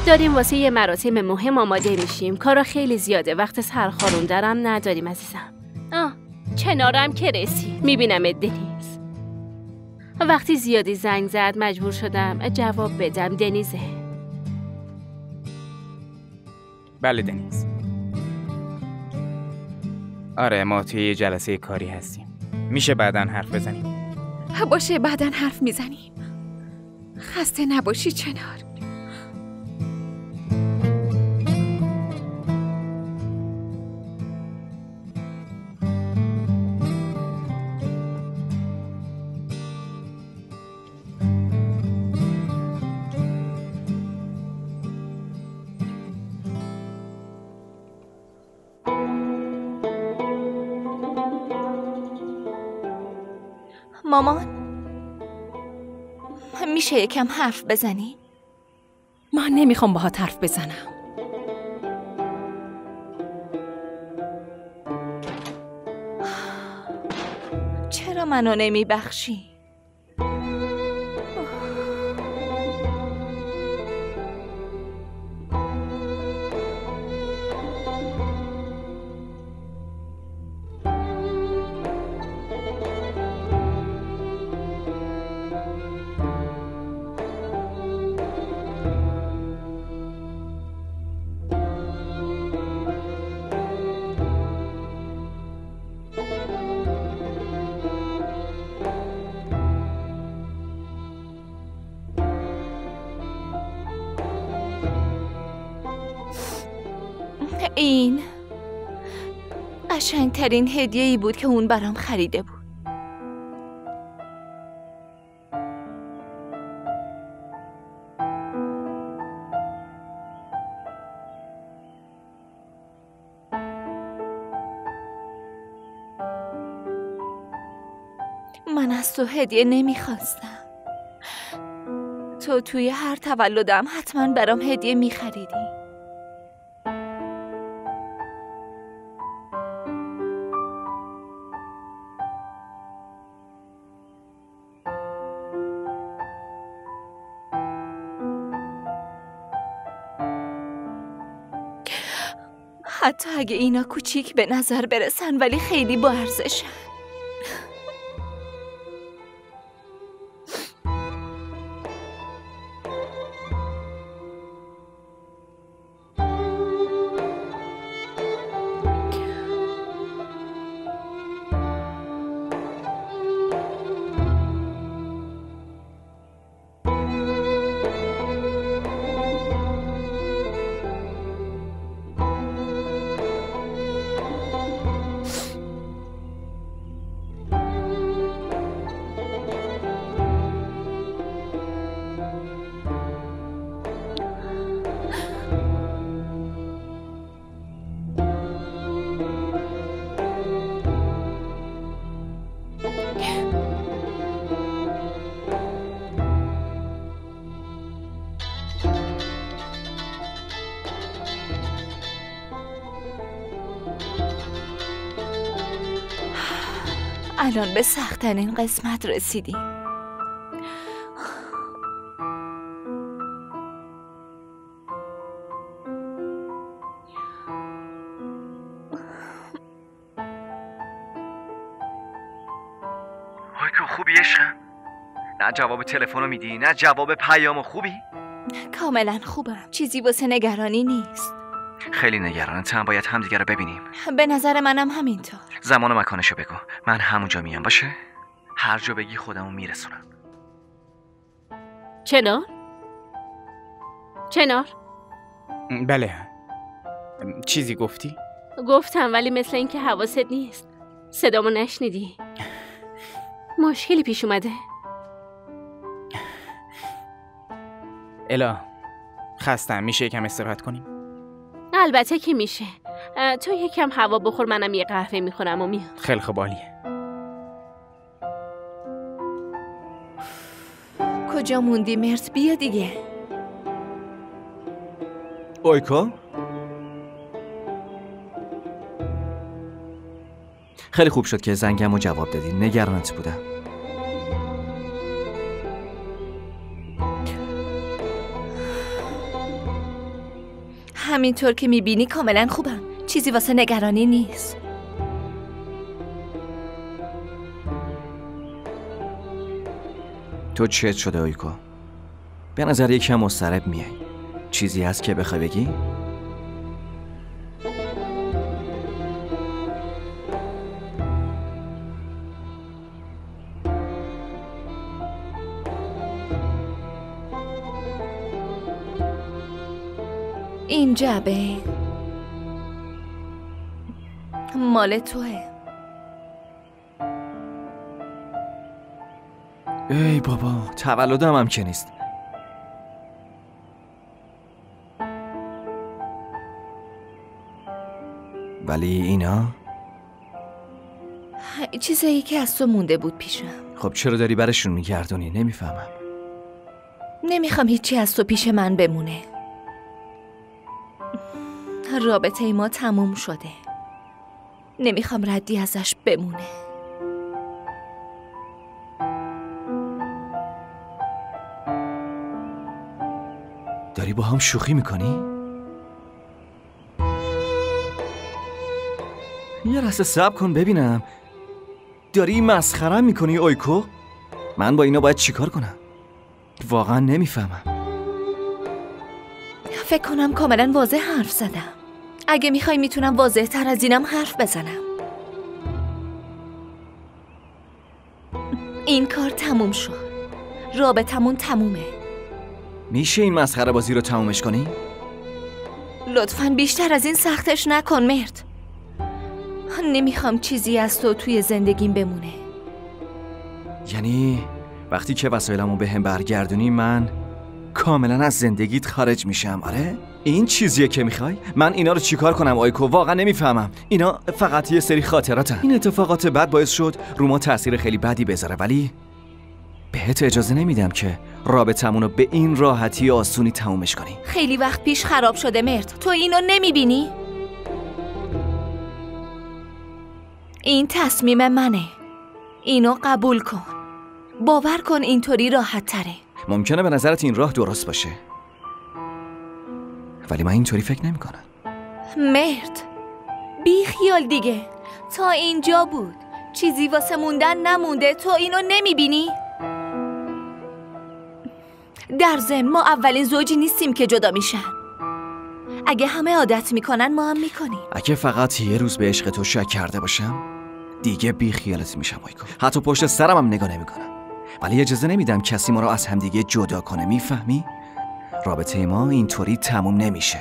داریم واسه یه مراسم مهم آماده میشیم. کارا خیلی زیاده. وقت سرخاروندرم نداریم عزیزم. چنارم که رسی. میبینم دنیز. وقتی زیادی زنگ زد مجبور شدم جواب بدم. دنیزه. بله دنیز. آره ما توی یه جلسه کاری هستیم. میشه بعداً حرف بزنیم؟ باشه بعداً حرف میزنیم. خسته نباشی چنار. مامان میشه یکم حرف بزنیم؟ من نمیخوام باهات حرف بزنم. چرا منو نمیبخشی؟ این قشنگترین هدیه‌ای بود که اون برام خریده بود. من از تو هدیه نمیخواستم. تو توی هر تولدم حتما برام هدیه میخریدی. حتی اگه اینا کوچیک به نظر برسن ولی خیلی با ارزشن. الان به سخت‌ترین قسمت رسیدیم. آیکو خوبی عشقم؟ نه جواب تلفنو میدی نه جواب پیامو. خوبی؟ کاملا خوبم. چیزی واسه نگرانی نیست. خیلی نگرانتم. باید همدیگه رو ببینیم. به نظر منم همینطور. زمان و مکانشو بگو. من همونجا میام. باشه؟ هر جا بگی خودمو میرسونم. چنار؟ چنار؟ بله. چیزی گفتی؟ گفتم ولی مثل اینکه حواست نیست. صدامو نشنیدی. مشکلی پیش اومده؟ الا خستم. میشه یکم استراحت کنیم؟ البته که میشه. تو یکم هوا بخور، منم یه قهوه میخورم و میام. خیلی خوب، عالیه. کجا موندی مرت؟ بیا دیگه. آیکا؟ خیلی خوب شد که زنگمو جواب دادی. نگرانت بودم. همینطور که میبینی کاملا خوبم. چیزی واسه نگرانی نیست. تو چت شده اویکو؟ به نظر یکم مضطرب میای. چیزی هست که بخوای بگی؟ این جعبه مال توه. ای بابا، تولدم هم که نیست. ولی اینا چیزایی که از تو مونده بود پیشم. خب چرا داری برشون میگردونی؟ نمیفهمم. نمیخوام هیچی از تو پیش من بمونه. رابطه ما تموم شده. نمیخوام ردی ازش بمونه. داری با هم شوخی میکنی؟ یه لحظه صبر کن ببینم. داری مسخرم میکنی اویکو؟ من با اینا باید چیکار کنم؟ واقعا نمیفهمم. فکر کنم کاملا واضح حرف زدم. اگه میخوای میتونم واضح تر از اینم حرف بزنم. این کار تموم شد. رابطمون تمومه. میشه این مسخره بازی رو تمومش کنی؟ لطفاً بیشتر از این سختش نکن مرد. نمیخوام چیزی از تو توی زندگیم بمونه. یعنی وقتی که وسایلمو به هم برگردونی من کاملا از زندگیت خارج میشم؟ آره؟ این چیزیه که میخوای؟ من اینا رو چیکار کنم آیکو؟ واقعا نمیفهمم. اینا فقط یه سری خاطراتن. این اتفاقات بد باعث شد رو ما تأثیر خیلی بدی بذاره، ولی بهت اجازه نمیدم که رابطمونو به این راحتی آسونی تمومش کنی. خیلی وقت پیش خراب شده مرد. تو اینو نمیبینی؟ این تصمیم منه. اینو قبول کن. باور کن اینطوری راحت تره. ممکنه به نظرت این راه درست باشه، ولی من اینطوری فکر نمی کنم. مرد بی خیال دیگه. تا اینجا بود. چیزی واسه موندن نمونده. تو اینو نمیبینی؟ در ضمن ما اولین زوجی نیستیم که جدا میشن. اگه همه عادت میکنن ما هم میکنیم. اگه فقط یه روز به عشق تو شک کرده باشم دیگه بی خیالت میشم آیکو. حتی پشت سرم هم نگاه نمیکنم. ولی اجازه نمیدم کسی ما رو از همدیگه جدا کنه. میفهمی؟ رابطه ما اینطوری تموم نمیشه.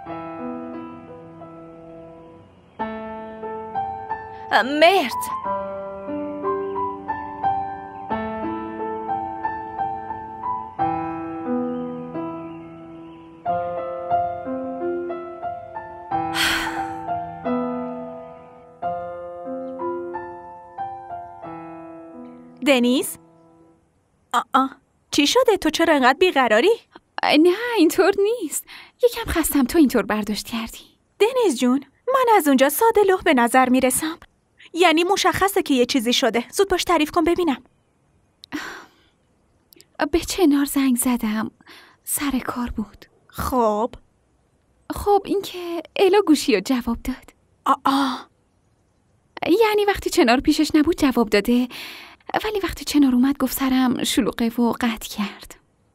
مرد دنیز؟ چی شده؟ تو چرا انقدر بیقراری؟ نه اینطور نیست. یکم خستم تو اینطور برداشت کردی. دنیز جون، من از اونجا ساده لوح به نظر میرسم. یعنی مشخصه که یه چیزی شده. زود باش تعریف کن ببینم. به چنار زنگ زدم. سر کار بود. خب این که الا گوشی رو جواب داد. یعنی وقتی چنار پیشش نبود جواب داده، ولی وقتی چنار اومد گفت سرم شلوغه و قطع کرد.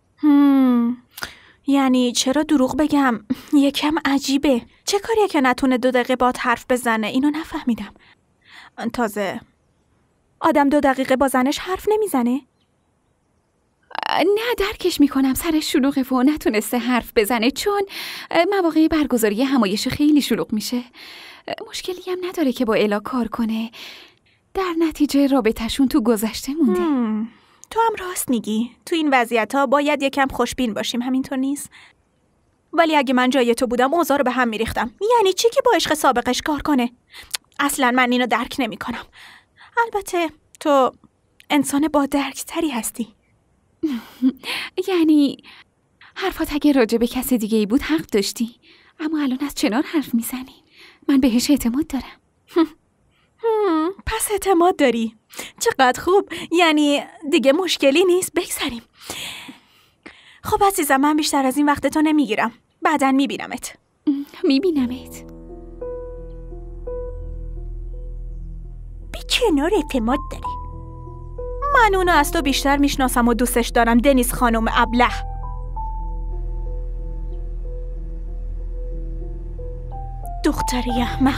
یعنی چرا دروغ بگم؟ یکم عجیبه. چه کاریه که نتونه 2 دقیقه باهات حرف بزنه؟ اینو نفهمیدم. تازه آدم 2 دقیقه با زنش حرف نمیزنه؟ نه درکش میکنم سرش شلوغه و نتونسته حرف بزنه، چون مواقع برگزاری همایش خیلی شلوغ میشه. مشکلی هم نداره که با الا کار کنه. در نتیجه رابطه‌شون تو گذشته مونده. تو هم راست میگی. تو این وضعیت‌ها باید یکم خوشبین باشیم، همینطور نیست؟ ولی اگه من جای تو بودم اوضاع رو به هم میریختم. یعنی چی که با عشق سابقش کار کنه؟ اصلا من اینو درک نمیکنم. البته تو انسان با درکتری هستی. یعنی حرفات اگه راجع به کس دیگه ای بود حق داشتی، اما الان از چنار حرف میزنی. من بهش اعتماد دارم. پس اعتماد داری؟ چقدر خوب. یعنی دیگه مشکلی نیست. بگذاریم. خب عزیزم، من بیشتر از این وقت تو نمیگیرم. بعداً میبینمت. میبینمت. بی کنار اعتماد داری. من اونو از تو بیشتر میشناسم و دوستش دارم، دنیس خانم ابله. دختری احمق.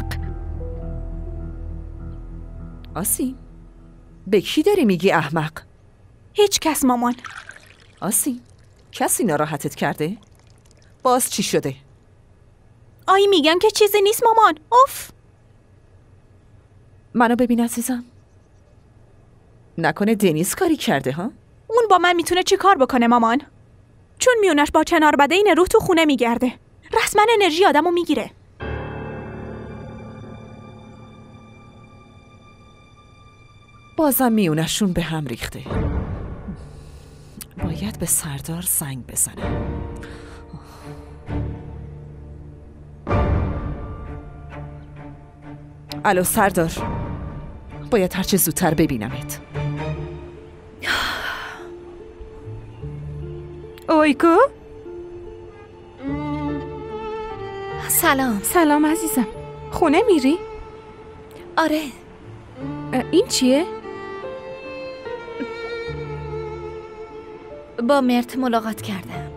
آسین، به کی داری میگی احمق؟ هیچ کس مامان. آسین، کسی ناراحتت کرده؟ باز چی شده؟ آی میگم که چیزی نیست مامان. اوف. منو ببین عزیزم. نکنه دنیس کاری کرده ها؟ اون با من میتونه چی کار بکنه مامان؟ چون میونش با چنار بده این روح تو خونه میگرده. رسما انرژی آدمو میگیره. بازم میونشون به هم ریخته. باید به سردار زنگ بزنم. الو سردار، باید هرچه زودتر ببینمت. اویکو؟ سلام. سلام عزیزم. خونه میری؟ آره. این چیه؟ با مرت ملاقات کردم.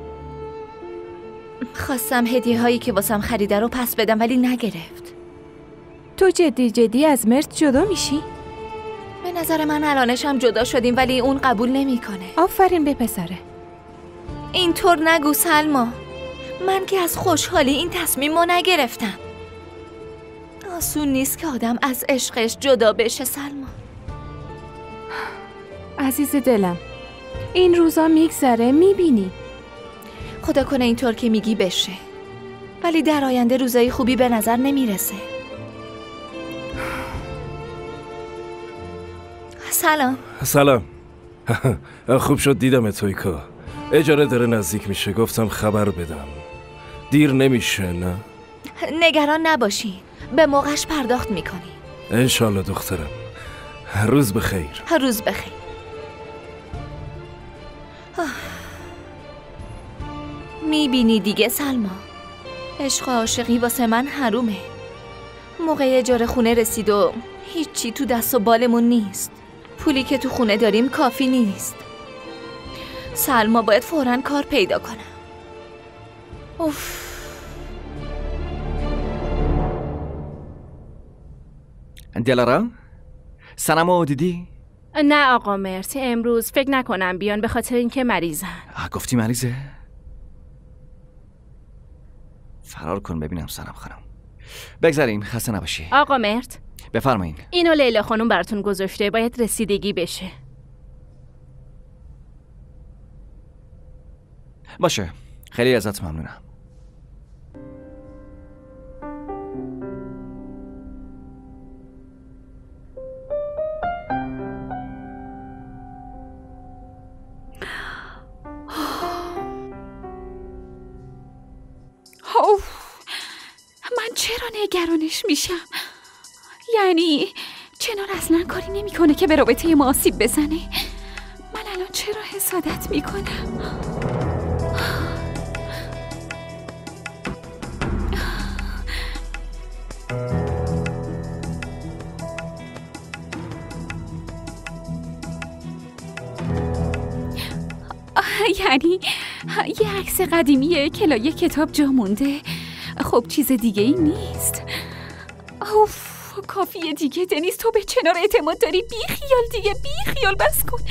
خواستم هدیه هایی که واسم خریده رو پس بدم ولی نگرفت. تو جدی از مرت جدا میشی؟ به نظر من الانش هم جدا شدیم ولی اون قبول نمیکنه. آفرین به پسره. اینطور نگو سلما. من که از خوشحالی این تصمیم رو نگرفتم. آسون نیست که آدم از عشقش جدا بشه سلما. عزیز دلم، این روزا میگذره، میبینی. خدا کنه اینطور که میگی بشه، ولی در آینده روزای خوبی به نظر نمیرسه. سلام. سلام. خوب شد دیدم تویکا. اجاره داره نزدیک میشه، گفتم خبر بدم. دیر نمیشه نه؟ نگران نباشین، به موقعش پرداخت میکنی. انشالله دخترم. روز بخیر. روز بخیر. میبینی دیگه سلما، عشق و عاشقی واسه من حرومه. موقع اجاره خونه رسید و هیچی تو دست و بالمون نیست. پولی که تو خونه داریم کافی نیست. سلما باید فوراً کار پیدا کنم. اوف. دلارا؟ سنمو دیدی؟ نه آقا مرت، امروز فکر نکنم بیان به خاطر اینکه مریضن. گفتی مریضه؟ فرار کن ببینم سنم خانم. بگذاریم، خسته نباشی. آقا مرت بفرمایین. اینو لیلا خانم براتون گذاشته، باید رسیدگی بشه. باشه، خیلی ازت ممنونم. من چرا نگرانش میشم؟ یعنی چنار اصلا کاری نمیکنه که به رابطه ما آسیب بزنه. من الان چرا حسادت میکنم؟ یعنی یه عکس قدیمیه که لای کتاب جا مونده. خب چیز دیگه ای نیست. اوف، کافیه دیگه دنیس، تو به چنار اعتماد داری. بی خیال دیگه، بی خیال، بس کن.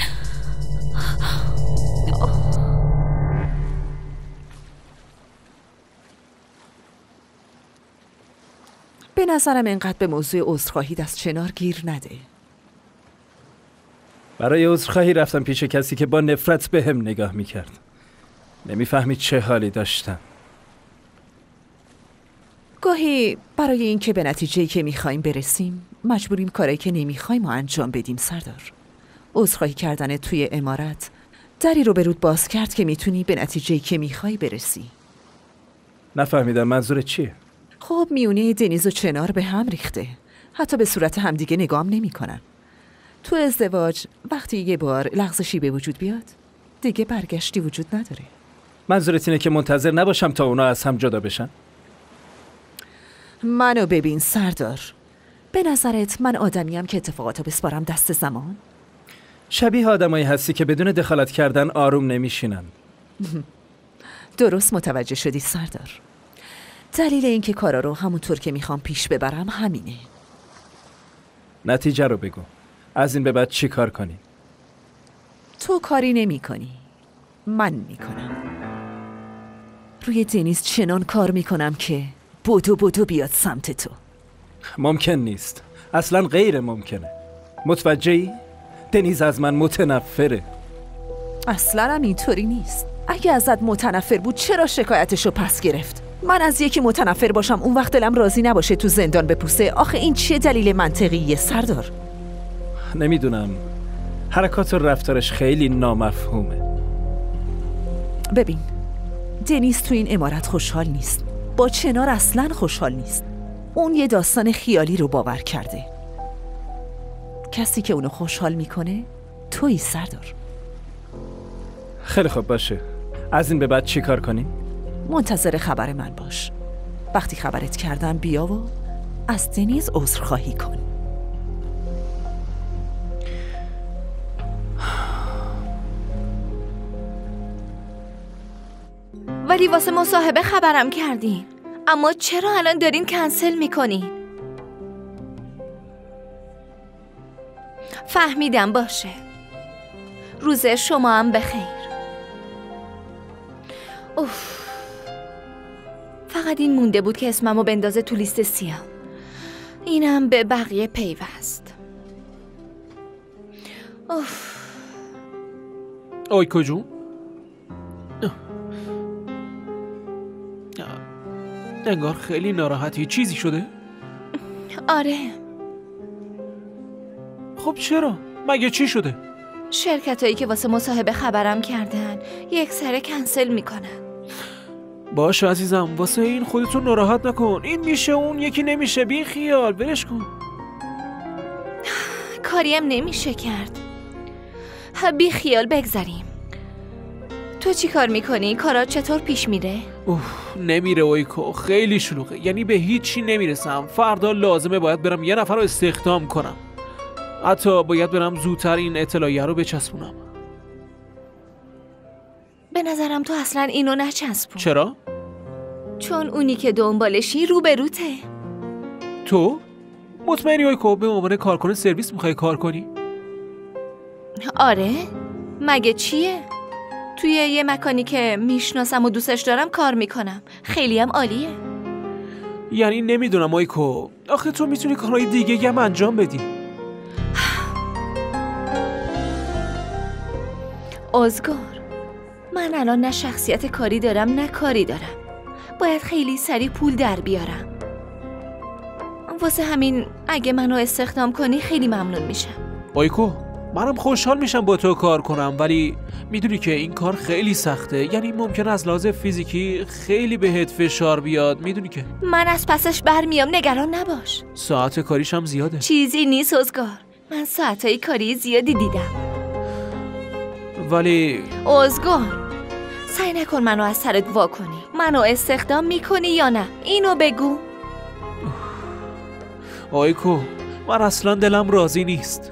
به نظرم اینقدر به موضوع عذرخواهی از چنار گیر نده. برای عذرخواهی رفتم پیش کسی که با نفرت به هم نگاه میکرد. نمیفهمی چه حالی داشتم. گاهی برای اینکه به نتیجه‌ای که میخوایم برسیم مجبوریم کارایی که نمیخوایم رو انجام بدیم سردار. عذرخواهی کردن توی عمارت دری رو به رود باز کرد که میتونی به نتیجه‌ای که میخوای برسی. نفهمیدم منظور چیه؟ خب میونه دنیز و چنار به هم ریخته. حتی به صورت همدیگه نگام نمی‌کنن. تو ازدواج وقتی یه بار لغزشی به وجود بیاد دیگه برگشتی وجود نداره. منظورت اینه که منتظر نباشم تا اونا از هم جدا بشن؟ منو ببین سردار. به نظرت من آدمیم که اتفاقاتو بسپارم دست زمان؟ شبیه آدمایی هستی که بدون دخالت کردن آروم نمیشینن. درست متوجه شدی سردار. دلیل اینکه کارا رو همونطور که میخوام پیش ببرم همینه. نتیجه رو بگو. از این به بعد چی کار کنی؟ تو کاری نمی کنی. من میکنم. روی دنیز چنان کار میکنم که بدو بیاد سمت تو. ممکن نیست. اصلا غیر ممکنه. متوجهی؟ دنیز از من متنفره. اصلا هم اینطوری نیست. اگه ازت متنفر بود چرا شکایتشو پس گرفت؟ من از یکی متنفر باشم اون وقت دلم راضی نباشه تو زندان بپوسه. آخه این چه دلیل منطقیه سردار؟ نمیدونم. حرکات و رفتارش خیلی نامفهومه. ببین، دنیز تو این عمارت خوشحال نیست. با چنار اصلا خوشحال نیست. اون یه داستان خیالی رو باور کرده. کسی که اونو خوشحال میکنه تویی سردار. خیلی خوب باشه. از این به بعد چی کار کنیم؟ منتظر خبر من باش. وقتی خبرت کردم بیا و از دنیز عذرخواهی کن. ولی واسه مصاحبه خبرم کردین. اما چرا الان دارین کنسل میکنین؟ فهمیدم باشه. روز شما هم بخیر. اوف. فقط این مونده بود که اسممو بندازه تو لیست سیاه. اینم به بقیه پیوست. اوف. آیکو جون، انگار خیلی ناراحتی. چیزی شده؟ آره. خب چرا؟ مگه چی شده؟ شرکتایی که واسه مصاحبه خبرم کردن یک سره کنسل میکنن. باشه عزیزم، واسه این خودتون ناراحت نکن. این میشه اون یکی نمیشه. بی خیال، برش کن. کاریم نمیشه کرد. بی خیال بگذاریم. تو چی کار میکنی؟ کارات چطور پیش میره؟ نمیره اویکو، خیلی شلوغه. یعنی به هیچی نمیرسم. فردا لازمه باید برم یه نفر رو استخدام کنم. حتی باید برم زودتر این اطلاعیه رو بچسبونم. به نظرم تو اصلا اینو نچسبون. چرا؟ چون اونی که دنبالشی روبروته. تو؟ مطمئنی اویکو به عنوان کارکن سرویس میخوای کار کنی؟ آره؟ مگه چیه؟ توی یه مکانی که میشناسم و دوستش دارم کار میکنم. خیلی هم عالیه. یعنی نمیدونم اویکو، آخه تو میتونی کارهای دیگه هم انجام بدی. ازگار، من الان نه شخصیت کاری دارم نه کاری دارم. باید خیلی سریع پول در بیارم. واسه همین اگه منو استخدام کنی خیلی ممنون میشم. اویکو، منم خوشحال میشم با تو کار کنم، ولی میدونی که این کار خیلی سخته. یعنی ممکنه از لحاظ فیزیکی خیلی بهت فشار بیاد. میدونی که من از پسش برمیام، نگران نباش. ساعت کاریش هم زیاده. چیزی نیست ازگار، من ساعتهای کاری زیادی دیدم. ولی ازگار، سعی نکن منو از سرت وا کنی. منو استخدام میکنی یا نه؟ اینو بگو. آیکو، من اصلا دلم راضی نیست.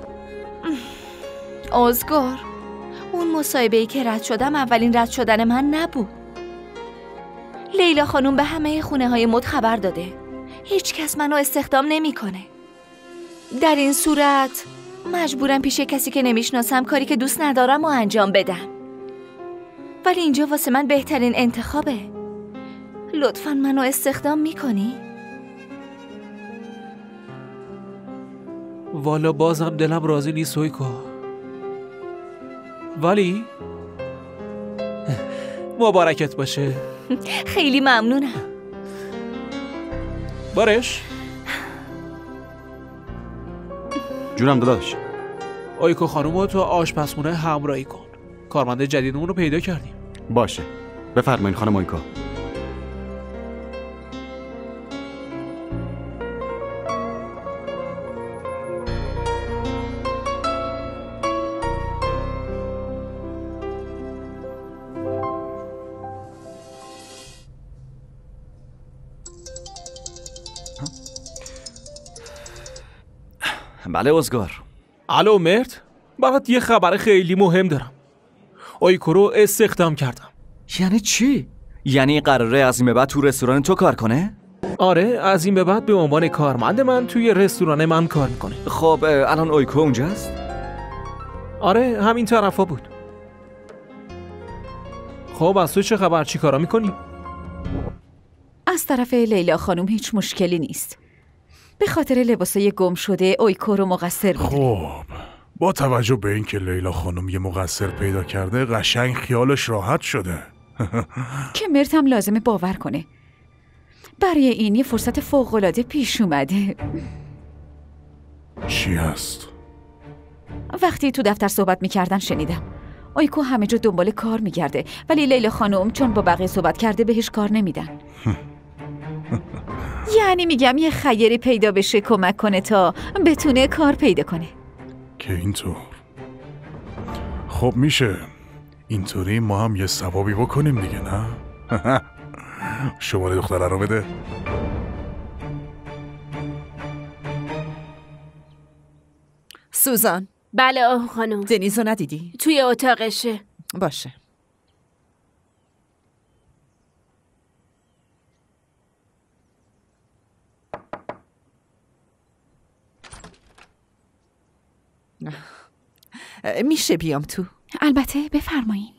ازگار، اون مصاحبه‌ای که رد شدم اولین رد شدن من نبود. لیلا خانوم به همه خونه‌های مد خبر داده. هیچ کس منو استخدام نمیکنه. در این صورت مجبورم پیش کسی که نمیشناسم کاری که دوست ندارم و انجام بدم. ولی اینجا واسه من بهترین انتخابه. لطفاً منو استخدام میکنی؟ والا بازم دلم راضی نیست سویکو. ولی مبارکت باشه. خیلی ممنونم. بارش جونم داداش. آیکو خانومو تو آشپزخونه همراهی کن. کارمند جدیدمون رو پیدا کردیم. باشه، بفرمایین خانم آیکو. بله ازگار. الو مرد، برات یه خبر خیلی مهم دارم. آیکو رو استخدام کردم. یعنی چی؟ یعنی قراره از این به بعد تو رستوران تو کار کنه؟ آره، از این به بعد به عنوان کارمند من توی رستوران من کار میکنه. خب الان آیکو اونجاست؟ آره، همین طرفا بود. خب از تو چه خبر؟ چی کارا میکنی؟ از طرف لیلا خانم هیچ مشکلی نیست. به خاطر لباسای گم شده آیکو رو مقصر میدونه. خب با توجه به اینکه لیلا خانم یه مقصر پیدا کرده، قشنگ خیالش راحت شده. که مرد هم لازمه باور کنه. برای این یه فرصت فوق‌العاده پیش اومده. چی هست؟ وقتی تو دفتر صحبت میکردن شنیدم آیکو همه جا دنبال کار میگرده، ولی لیلا خانم چون با بقیه صحبت کرده بهش کار نمیدن. یعنی میگم یه خیری پیدا بشه کمک کنه تا بتونه کار پیدا کنه. که اینطور. خب میشه اینطوری ما هم یه ثوابی بکنیم دیگه، نه؟ شماره دختره رو بده. سوزان. بله آقا خانم. دنیزو ندیدی؟ توی اتاقشه. باشه. میشه بیام تو؟ البته، بفرمایین.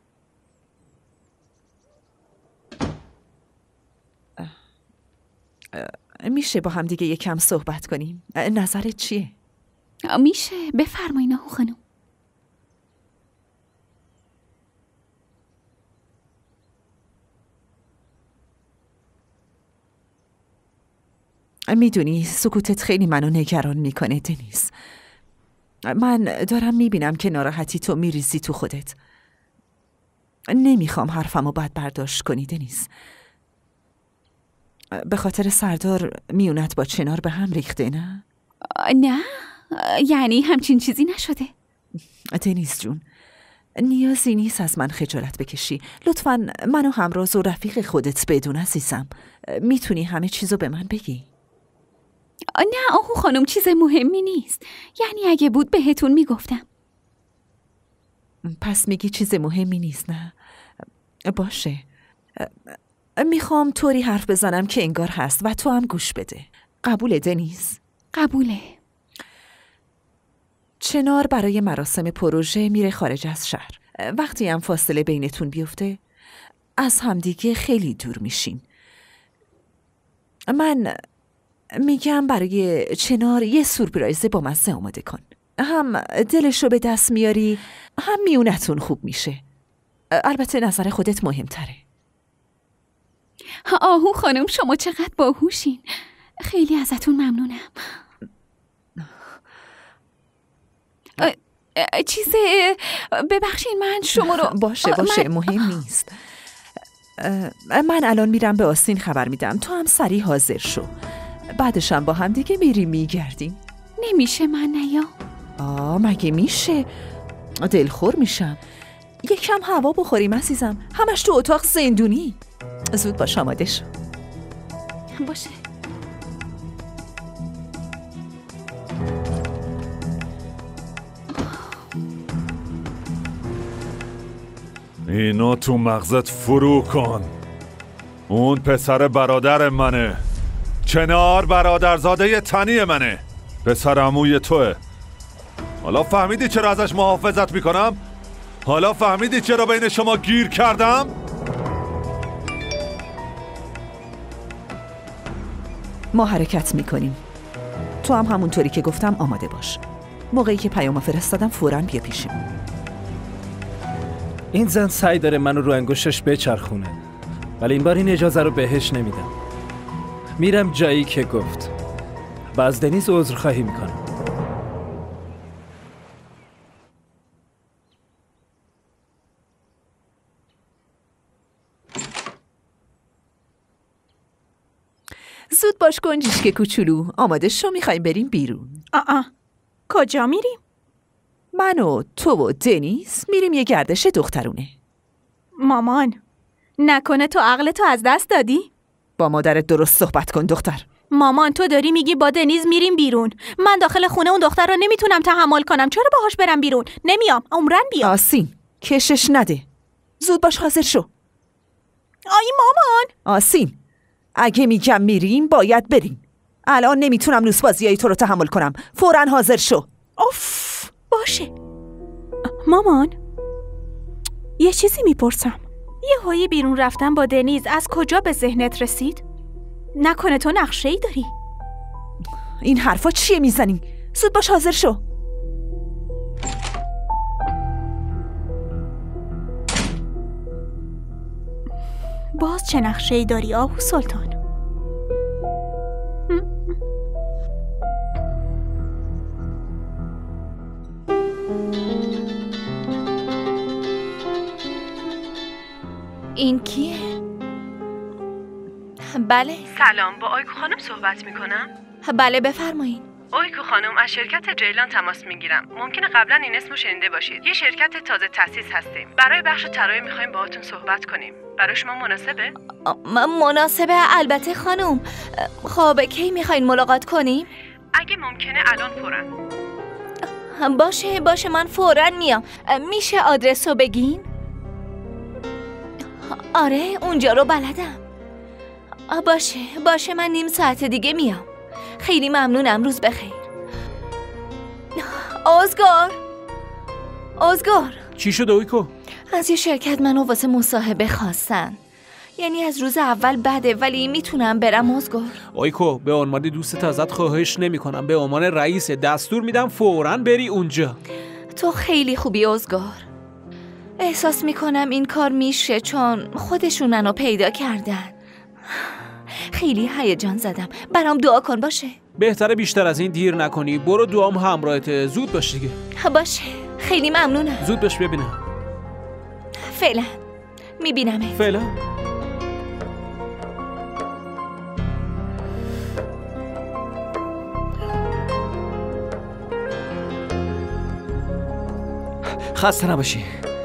میشه با هم دیگه یکم صحبت کنیم؟ نظرت چیه؟ میشه، بفرمایین آقا خانم. میدونی سکوتت خیلی منو نگران میکنه دنیز. من دارم میبینم که ناراحتی تو میریزی تو خودت. نمیخوام حرفمو بد برداشت کنی دنیز. به خاطر سردار میونت با چنار به هم ریخته، نه؟ نه، یعنی همچین چیزی نشده. دنیز جون، نیازی نیست از من خجالت بکشی. لطفاً منو همراز و رفیق خودت بدون عزیزم. میتونی همه چیزو به من بگی. نه آهو خانم، چیز مهمی نیست. یعنی اگه بود بهتون میگفتم. پس میگی چیز مهمی نیست، نه؟ باشه. میخوام طوری حرف بزنم که انگار هست و تو هم گوش بده. قبوله دنیز؟ قبوله. چنار برای مراسم پروژه میره خارج از شهر. وقتی هم فاصله بینتون بیفته از همدیگه خیلی دور میشین. من میگم برای چنار یه سورپرایز با مزه آماده کن. هم دلشو به دست میاری، هم میونتون خوب میشه. البته نظر خودت مهمتره. آهو خانم، شما چقدر باهوشین. خیلی ازتون ممنونم. چیزه، ببخشین من شما رو... باشه مهم نیست. من الان میرم به آستین خبر میدم. تو هم سریع حاضر شو. بعدشم با هم دیگه میریم میگردیم. نمیشه من نیام؟ مگه میشه؟ دلخور میشم. یکم هوا بخوریم عزیزم. همش تو اتاق زندونی. زود باش آماده شو. باشه. اینو تو مغزت فرو کن. اون پسر برادر منه. چنار برادرزاده تنی منه. پسر عموی توه. حالا فهمیدی چرا ازش محافظت میکنم؟ حالا فهمیدی چرا بین شما گیر کردم؟ ما حرکت میکنیم. تو هم همونطوری که گفتم آماده باش. موقعی که پیامو فرستادم فوراً بیا پیشم. این زن سعی داره منو رو انگشتش بچرخونه، ولی این بار این اجازه رو بهش نمیدم. میرم جایی که گفت و از دنیز عذرخواهی میکنم. زود باش گنجیشک کوچولو. آماده شو، میخوایم بریم بیرون. کجا میریم؟ من و تو و دنیز میریم یه گردش دخترونه. مامان، نکنه تو عقلتو از دست دادی؟ با مادرت درست صحبت کن دختر. مامان تو داری میگی با دنیز میریم بیرون. من داخل خونه اون دختر رو نمیتونم تحمل کنم. چرا باهاش برم بیرون؟ نمیام. عمرن بیام. آسین کشش نده. زود باش حاضر شو. آی مامان. آسین اگه میگم میریم باید بریم. الان نمیتونم لوسبازیای تو رو تحمل کنم. فوراً حاضر شو. اوف باشه. مامان یه چیزی میپرسم. یه هایی بیرون رفتن با دنیز از کجا به ذهنت رسید؟ نکنه تو نقشه‌ای داری؟ این حرفا چیه میزنی؟ زود باش حاضر شو. باز چه نقشه‌ای داری آهو سلطان؟ این کیه؟ بله. سلام، با آیکو خانم صحبت میکنم؟ بله بفرمایید. آیکو خانم، از شرکت جیلان تماس میگیرم. ممکنه قبلا این اسمو شنیده باشید. یه شرکت تازه تأسیس هستیم. برای بخش طراحی میخوایم باهاتون صحبت کنیم. برای شما مناسبه؟ مناسبه البته خانم. خب کی میخواین ملاقات کنیم؟ اگه ممکنه الان فوراً. باشه من فوراً میام. میشه آدرس رو بگین؟ آره اونجا رو بلدم. باشه من نیم ساعت دیگه میام. خیلی ممنونم. روز بخیر. اوزگار چی شد آیکو؟ از یه شرکت منو واسه مصاحبه خواستن. یعنی از روز اول بده ولی میتونم برم اوزگار. آیکو به عنوان دوستت ازت خواهش نمی کنم. به عنوان رئیس دستور میدم فوراً بری اونجا. تو خیلی خوبی اوزگار. احساس میکنم این کار میشه چون خودشون منو پیدا کردن. خیلی هیجان زدم. برام دعا کن باشه. بهتره بیشتر از این دیر نکنی. برو دوام همراهته. زود باش دیگه. باشه خیلی ممنونم. زود باش ببینم. فعلا میبینمت. فعلا. خسته نباشی.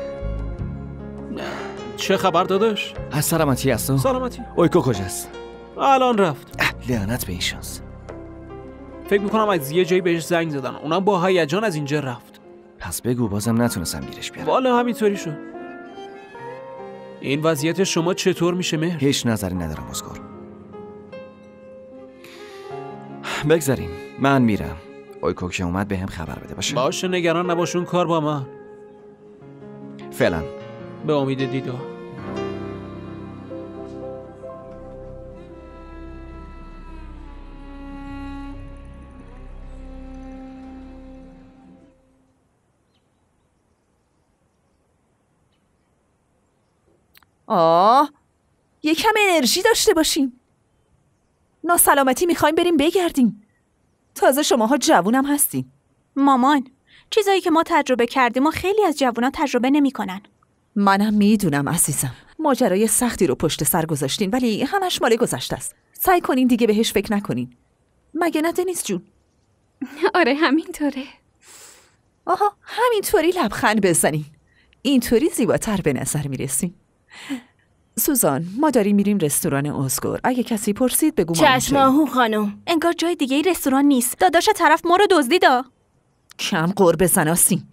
چه خبر داداش؟ از سلامتی هستو؟ سلامتی. اویکو کجاست؟ الان رفت. لعنت به این شانس. فکر میکنم از یه جایی بهش زنگ زدن. اونم با هیجان از اینجا رفت. پس بگو بازم نتونستم گیرش بیارم. والا همینطوری شد. این وضعیت شما چطور میشه مهر؟ هیچ نظری ندارم اوزگار. بگذاریم. من میرم. اویکو که اومد به هم خبر بده باشه نگران نباشون. کار با من. فعلا. به امید دیدار. یکم انرژی داشته باشیم. ناسلامتی میخوایم بریم بگردیم. تازه شماها جوونم هستین. مامان چیزایی که ما تجربه کردیم و خیلی از جوونا تجربه نمیکنن. منم میدونم عزیزم. ماجرای سختی رو پشت سر گذاشتین ولی همش مال گذشته است. سعی کنین دیگه بهش فکر نکنین. مگه نه دنیز جون؟ آره همینطوره. آها همینطوری لبخند بزنین. اینطوری زیباتر به نظر میرسین. سوزان ما داریم میریم رستوران اوزگار. اگه کسی پرسید بگو ما چشم آهو خانم. انگار جای دیگه رستوران نیست. داداش طرف ما رو دزدیدا. کم قرب زناسین.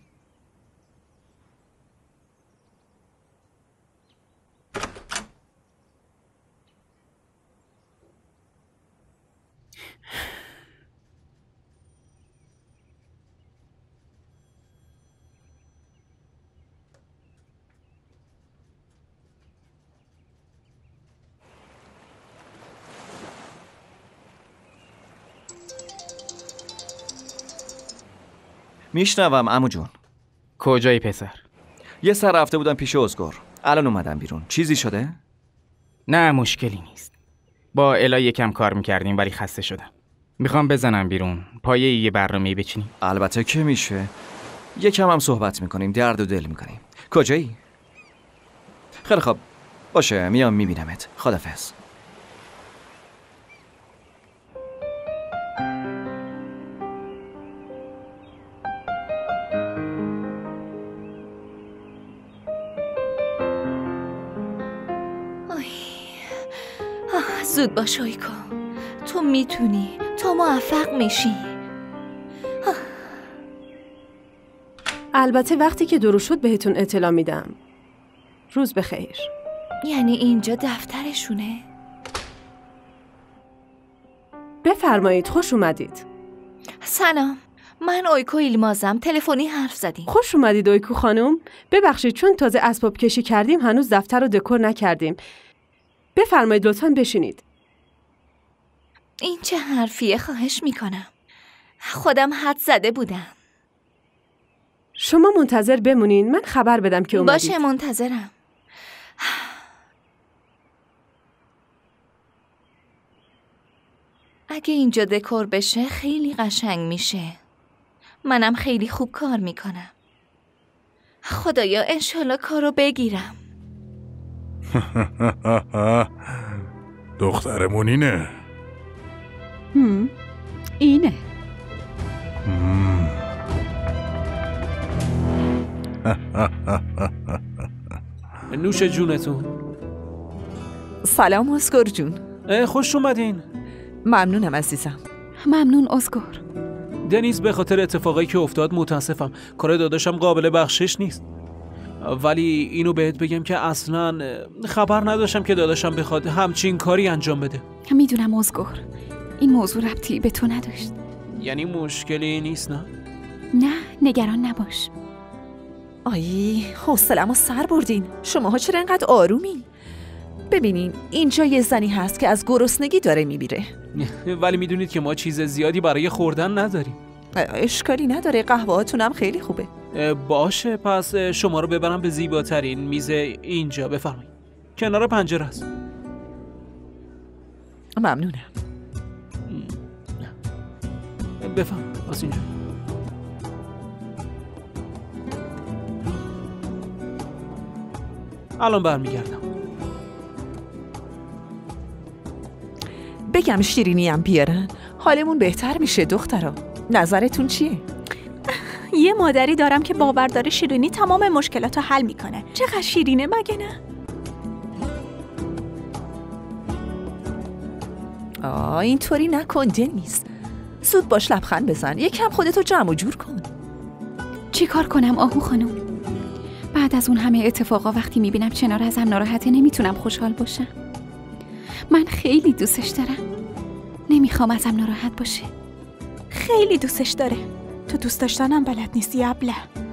میشنوم عمو جون. کجایی پسر؟ یه سر رفته بودم پیش اوزگار. الان اومدم بیرون. چیزی شده؟ نه مشکلی نیست. با الا یکم کار میکردیم ولی خسته شدم. میخوام بزنم بیرون. پایه یه برنامه‌ای بچینیم. البته که میشه. یکم هم صحبت میکنیم. درد و دل میکنیم. کجایی؟ خیلی خوب. باشه میام میبینمت. خدافظ. زود باش اویکو. تو میتونی، تو موفق میشی. البته وقتی که درست شد بهتون اطلاع میدم. روز بخیر. یعنی اینجا دفترشونه؟ بفرمایید، خوش اومدید. سلام، من اویکو ایلمازم. تلفنی حرف زدیم. خوش اومدید اویکو خانم. ببخشید چون تازه اسباب کشی کردیم هنوز دفتر رو دکور نکردیم. بفرمایید لطفاً بشینید. این چه حرفیه؟ خواهش میکنم. خودم حد زده بودم. شما منتظر بمونین، من خبر بدم که اومدید. باشه، منتظرم. اگه اینجا دکور بشه خیلی قشنگ میشه. منم خیلی خوب کار میکنم. خدایا انشالله کارو بگیرم. دخترمون اینه. اینه. نوش جونتون. سلام اسکور جون. خوش اومدین. ممنونم عزیزم. ممنون اسکور. دنیز، به خاطر اتفاقایی که افتاد متاسفم. کار داداشم قابل بخشش نیست. ولی اینو بهت بگم که اصلا خبر نداشتم که داداشم بخواد همچین کاری انجام بده. میدونم اسکور، این موضوع ربطی به تو نداشت. یعنی مشکلی نیست نه؟ نه، نگران نباش. آی، حوصله‌مو سر بردین. شماها چرا انقدر آرومین؟ ببینین اینجا یه زنی هست که از گرسنگی داره میمیره. ولی میدونید که ما چیز زیادی برای خوردن نداریم. اشکالی نداره، قهوه‌هاتونم خیلی خوبه. باشه، پس شما رو ببرم به زیباترین میز اینجا. بفرمایید، کنار پنجره است. ممنونم. بفرمایید، واسه اینجا. الان برمیگردم. بگم شیرینی هم بیارن؟ حالمون بهتر میشه دخترا. نظرتون چیه؟ یه مادری دارم که باور داره شیرینی تمام مشکلاتو حل میکنه. چقدر شیرینه مگه نه؟ اینطوری نکن دنیز. زود باش لبخند بزن. یکم خودتو جمع و جور کن. چی کار کنم آهو خانم؟ بعد از اون همه اتفاقا وقتی میبینم چنار ازم ناراحته نمیتونم خوشحال باشم. من خیلی دوستش دارم. نمیخوام ازم ناراحت باشه. خیلی دوستش داره. تو دوست داشتنم بلد نیستی ابله.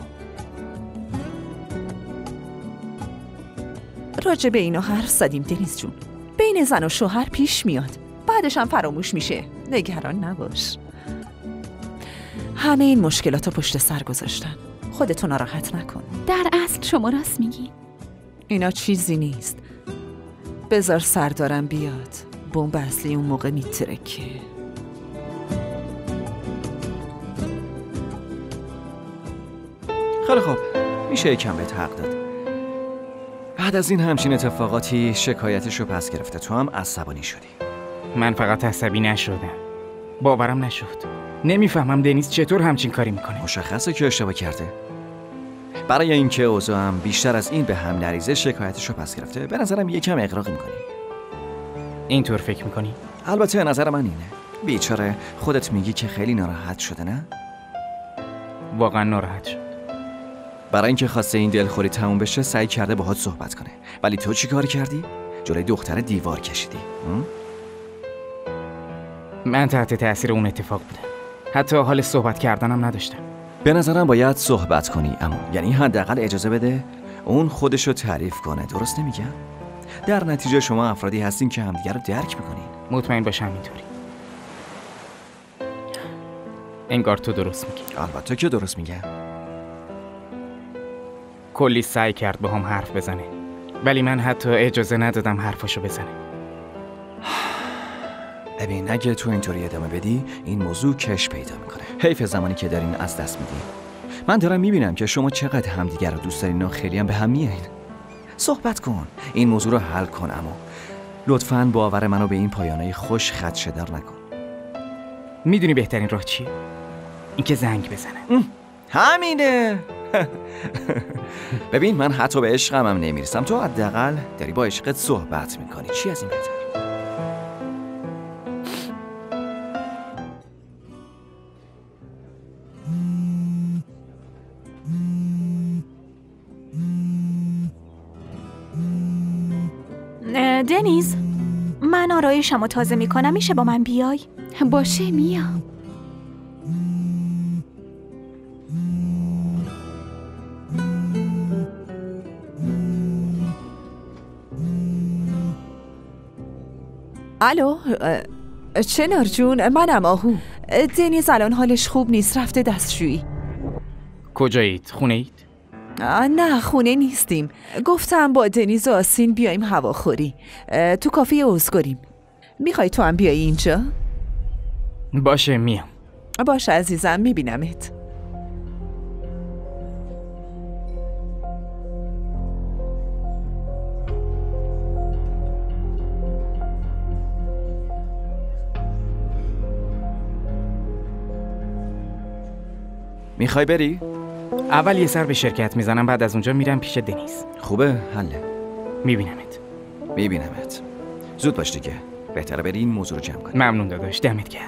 راجع به اینو حرف زدیم دنیز جون. بین زن و شوهر پیش میاد، بعدش هم فراموش میشه. نگران نباش. همه این مشکلاتو پشت سر گذاشتن. خودتو ناراحت نکن. در اصل شما راست میگی. اینا چیزی نیست. بذار سردارم بیاد. بمب اصلی اون موقع میترکه. خیلی خوب، میشه یکم بهت حق داد. بعد از این همچین اتفاقاتی شکایتشو پس گرفته، تو هم عصبانی شدی. من فقط عصبی نشدم، باورم نشد. نمیفهمم دنیز چطور همچین کاری میکنه. مشخصه که اشتباه کرده. برای اینکه اوضاع هم بیشتر از این به هم نریزه شکایتشو پس گرفته. به نظرم یکم اغراق میکنی. اینطور فکر میکنی؟ البته نظر من اینه. بیچاره خودت میگی که خیلی ناراحت شده، نه؟ واقعا ناراحت شد. برای اینکه خواسته این دلخوری تموم بشه سعی کرده باهات صحبت کنه. ولی تو چی کار کردی؟ جلوی دختر دیوار کشیدی. من تحت تأثیر اون اتفاق بودم. حتی حال صحبت کردنم نداشتم. به نظرم باید صحبت کنی، اما یعنی حداقل اجازه بده اون خودشو تعریف کنه. درست نمیگم؟ در نتیجه شما افرادی هستین که همدیگه رو درک میکنین. مطمئن باش همینطوری. انگار تو درست میگی. البته که درست میگم. کلی سعی کرد با هم حرف بزنه، ولی من حتی اجازه ندادم حرفاشو بزنه. ببین اگه تو اینطوری ادامه بدی این موضوع کش پیدا میکنه. حیف زمانی که دارین از دست میدین. من دارم میبینم که شما چقدر همدیگر رو دوست دارین و خیلی هم به هم میایین. صحبت کن، این موضوع رو حل کن، اما لطفاً باور منو به این پایانه خوش خدشه‌دار نکن. میدونی بهترین راه چیه؟ اینکه زنگ بزنه. همینه. ببین من حتی به عشقم هم نمیرسم، تو حداقل داری با عشقت صحبت میکنی. چی از این بهتر؟ دنیز، من آرایشم رو تازه میکنم، میشه با من بیای؟ باشه میام. الو، چنار جون، منم آهو. دنیز الان حالش خوب نیست، رفته دستشویی. کجایید؟ خونه اید؟ نه خونه نیستیم. گفتم با دنیز و آسین بیایم هواخوری. تو کافه اوزگاریم. میخوای تو هم بیایی اینجا؟ باشه میام. باشه عزیزم، میبینمت. میخوای بری؟ اول یه سر به شرکت میزنم، بعد از اونجا میرم پیش دنیز. خوبه، حله. میبینمت. زود باش دیگه. بهتره بری این موضوع رو جمع کنی. ممنون داداش، دمت گرم.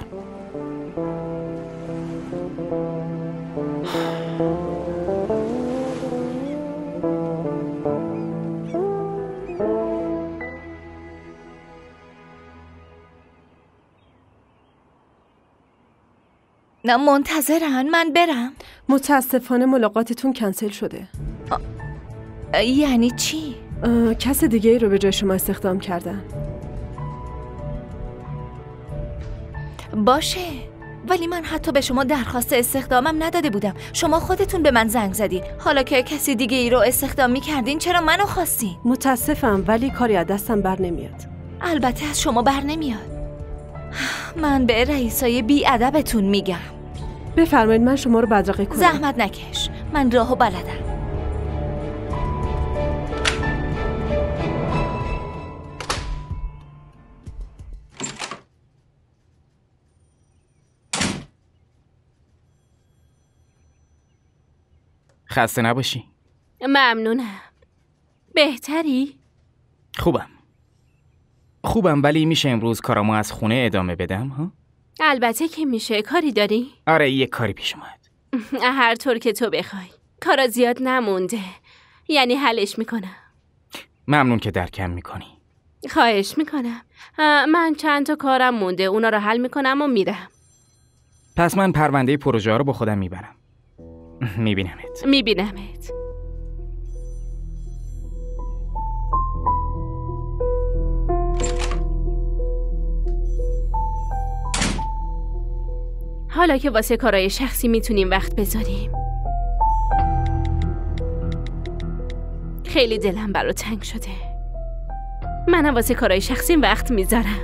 نه منتظرن من برم. متاسفانه ملاقاتتون کنسل شده. یعنی چی؟ کس دیگه ای رو به جای شما استخدام کردن. باشه، ولی من حتی به شما درخواست استخدامم نداده بودم. شما خودتون به من زنگ زدین. حالا که کسی دیگه ای رو استخدام می‌کردین چرا منو خواستین؟ متاسفم ولی کاری از دستم بر نمیاد. البته از شما بر نمیاد. من به رئیسای بی‌ادبتون میگم. بفرمایید من شما رو بدرقه کنم. زحمت نکش، من راهو بلدم. خسته نباشی. ممنونم. بهتری؟ خوبم ولی میشه امروز کارامو از خونه ادامه بدم ها؟ البته که میشه. کاری داری؟ آره یه کاری پیش اومد. هر طور که تو بخوای. کارا زیاد نمونده. یعنی حلش میکنم. ممنون که درکم میکنی. خواهش میکنم. من چند تا کارم مونده، اونا رو حل میکنم و میرم. پس من پرونده پروژه ها رو با خودم میبرم. میبینمت. حالا که واسه کارهای شخصی میتونیم وقت بذاریم. خیلی دلم برا تنگ شده. منم واسه کارهای شخصی وقت میذارم.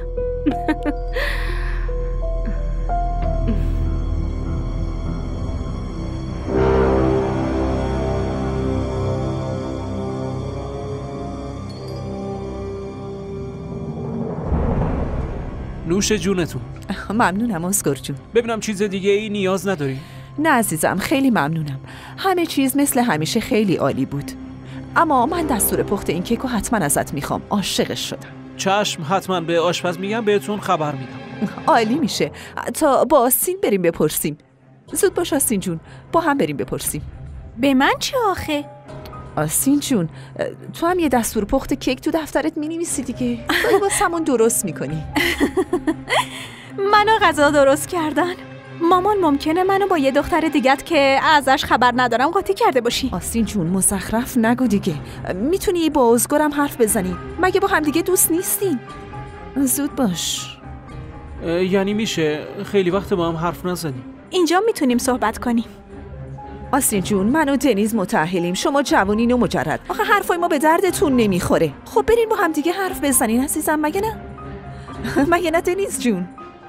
نوش جونتون. ممنونم اسکار جون. ببینم چیز دیگه ای نیاز نداری؟ نه عزیزم، خیلی ممنونم. همه چیز مثل همیشه خیلی عالی بود. اما من دستور پخت این کیکو حتما ازت میخوام. عاشقش شدم. چشم، حتما به آشپز میگم بهتون خبر میدم. عالی میشه. تا با آستین بریم بپرسیم. زود باش آستین جون، با هم بریم بپرسیم. به من چه آخه؟ آستین جون، تو هم یه دستور پخت کیک تو دفترت مینویسی دیگه. داری واسمون درست میکنی. منو غذا درست کردن. مامان ممکنه منو با یه دختر دیگت که ازش خبر ندارم قاطی کرده باشی. آستین جون مزخرف نگو دیگه. میتونی با اوزگارم حرف بزنی. مگه با هم دیگه دوست نیستین؟ زود باش. یعنی میشه خیلی وقت با هم حرف نزنیم؟ اینجا میتونیم صحبت کنیم. آستین جون، من و دنیز متأهلیم. شما جوانین و مجرد. آخه حرفای ما به دردتون نمیخوره. خب برین با هم دیگه حرف بزنین عزیزم، مگه نه؟ مگه نه دنیز جون؟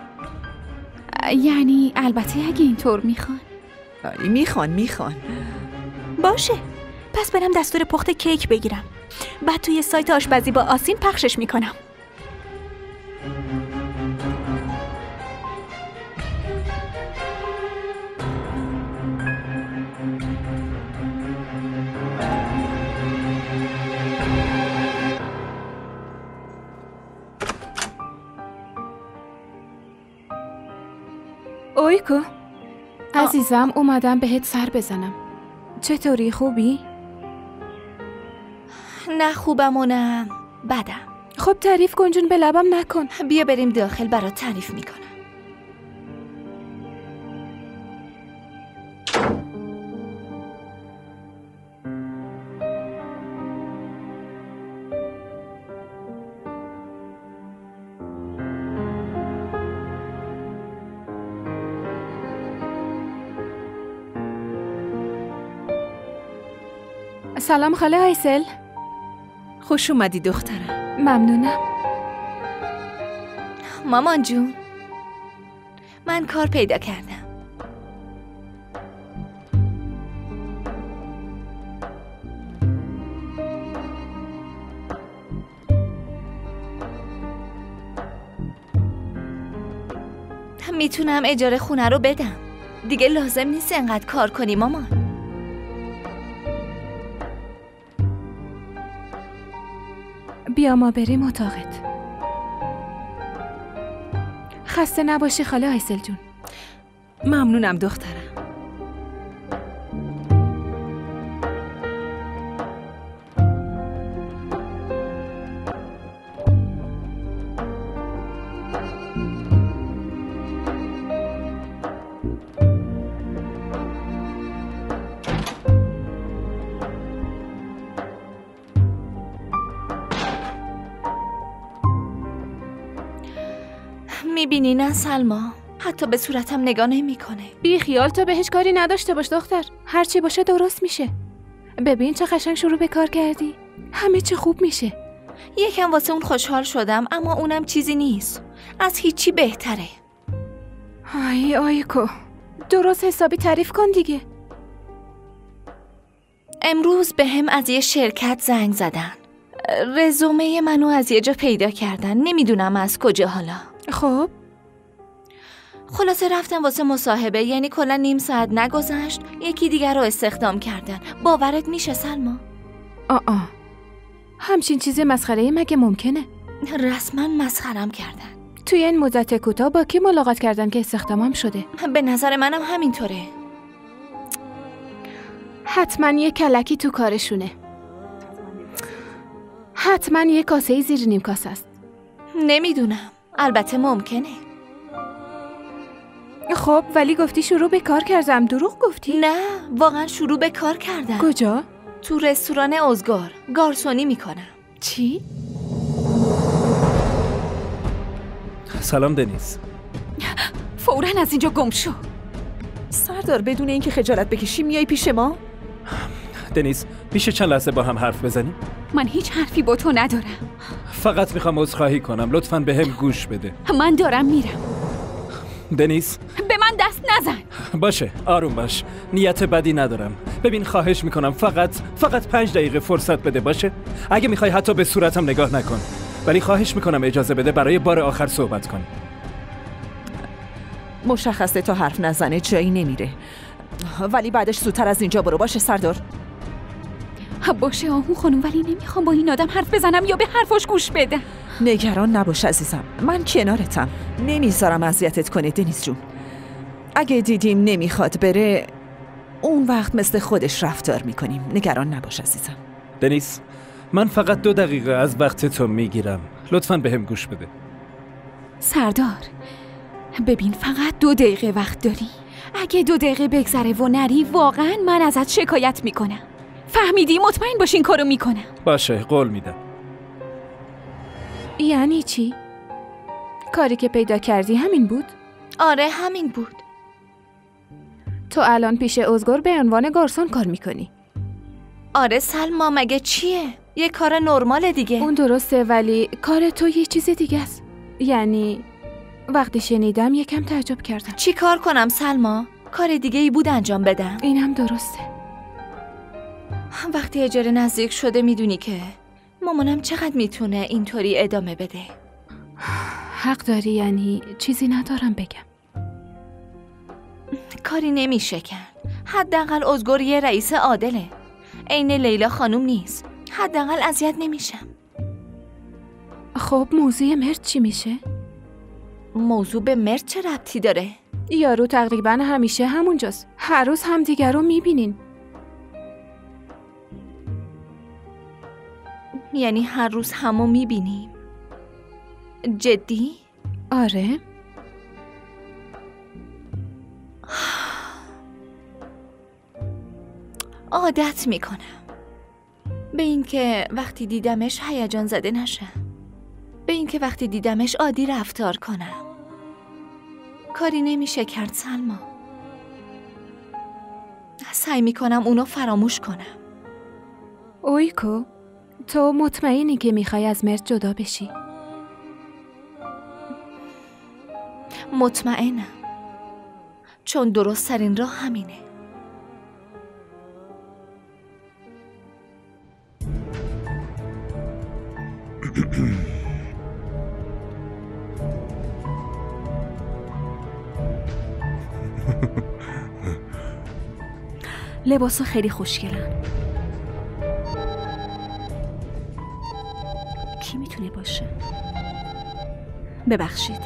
یعنی البته اگه اینطور میخوان. باشه، پس برم دستور پخت کیک بگیرم. بعد توی سایت آشپزی با آسین پخشش میکنم. اویکو عزیزم، اومدم بهت سر بزنم. چطوری، خوبی؟ نه خوبم و نه بدم. خب تعریف کن جون، به لبم نکن. بیا بریم داخل برات تعریف میکنم. سلام خاله آیسل. خوش اومدی دخترم. ممنونم. مامان جون، من کار پیدا کردم. میتونم اجاره خونه رو بدم. دیگه لازم نیست انقدر کار کنی مامان. بیا ما بریم اتاقت. خسته نباشی خاله آیسل جون. ممنونم دخترم. میبینی نه سلما؟ حتی به صورتم نگاه نمیکنه. بی خیال، تو بهش کاری نداشته باش دختر. هر چی باشه درست میشه. ببین چه قشنگ شروع به کار کردی. همه چی خوب میشه. یکم واسه اون خوشحال شدم، اما اونم چیزی نیست. از هیچی بهتره. آی آیکو، درست حسابی تعریف کن دیگه. امروز به هم از یه شرکت زنگ زدن. رزومه منو از یه جا پیدا کردن. نمیدونم از کجا حالا. خب خلاصه رفتم واسه مصاحبه، یعنی کلا نیم ساعت نگذشت یکی دیگر رو استخدام کردن. باورت میشه سلما؟ همچین چیز مسخره‌ای مگه ممکنه؟ رسما مسخرم کردن. توی این مدت کوتاه با کی ملاقات کردن که استخدامم شده؟ به نظر منم همینطوره. حتما یه کلکی تو کارشونه. حتما یه کاسه زیر نیم کاسه است. نمیدونم، البته ممکنه. خب ولی گفتی شروع به کار کردم. دروغ گفتی؟ نه، واقعا شروع به کار کردم. کجا؟ تو رستوران ازگار. گارسونی میکنم. چی؟ سلام دنیز. فوراً از اینجا گم شو. سردار بدون اینکه خجالت بکشی میای پیش ما؟ دنیز میشه چند لحظه با هم حرف بزنیم؟ من هیچ حرفی با تو ندارم. فقط میخوام عذرخواهی کنم. لطفاً به هم گوش بده. من دارم میرم. دنیز به من دست نزن. باشه، آروم باش. نیت بدی ندارم. ببین خواهش میکنم فقط 5 دقیقه فرصت بده. باشه؟ اگه میخوای حتی به صورتم نگاه نکن. ولی خواهش میکنم اجازه بده برای بار آخر صحبت کنیم. مشخصه تا حرف نزنه جایی نمیره. ولی بعدش زودتر از اینجا برو. باشه سردار؟ باشه آهو خانم، ولی نمیخوام با این آدم حرف بزنم یا به حرفاش گوش بدم. نگران نباش عزیزم، من کنارتم. نمیذارم اذیتت کنه دنیز جون. اگه دیدیم نمیخواد بره، اون وقت مثل خودش رفتار میکنیم. نگران نباش عزیزم. دنیز، من فقط 2 دقیقه از وقت تو میگیرم. لطفاً به هم گوش بده. سردار، ببین فقط 2 دقیقه وقت داری. اگه 2 دقیقه بگذره و نری، واقعا من ازت شکایت میکنم. فهمیدی؟ مطمئن باش این کارو میکنم. باشه، قول میدم. یعنی چی؟ کاری که پیدا کردی همین بود؟ آره همین بود. تو الان پیش ازگار به عنوان گارسون کار میکنی؟ آره سلما، مگه چیه؟ یه کار نرمال دیگه. اون درسته، ولی کار تو یه چیز دیگه است. یعنی وقتی شنیدم یکم تعجب کردم. چی کار کنم سلما؟ کار دیگه ای بود انجام بدم. اینم درسته. وقتی اجاره نزدیک شده میدونی که مامانم چقدر میتونه اینطوری ادامه بده. حق داری، یعنی چیزی ندارم بگم. کاری نمیشه کرد. حداقل ازگار یه رئیس عادله. عین لیلا خانوم نیست. حداقل اذیت نمیشم. خب موضوع مرد چی میشه؟ موضوع به مرد چه ربطی داره؟ یارو تقریبا همیشه همونجاست. هر روز هم دیگر رو میبینین. یعنی هر روز همو میبینیم؟ جدی؟ آره. عادت میکنم به اینکه وقتی دیدمش هیجان زده نشم، به اینکه وقتی دیدمش عادی رفتار کنم. کاری نمیشه کرد سلما. سعی میکنم اونو فراموش کنم. اویکو، تو مطمئنی که میخوای از مرد جدا بشی؟ مطمئنم، چون درست ترین راه همینه. لباسا خیلی خوشگلن. کی میتونه باشه؟ ببخشید.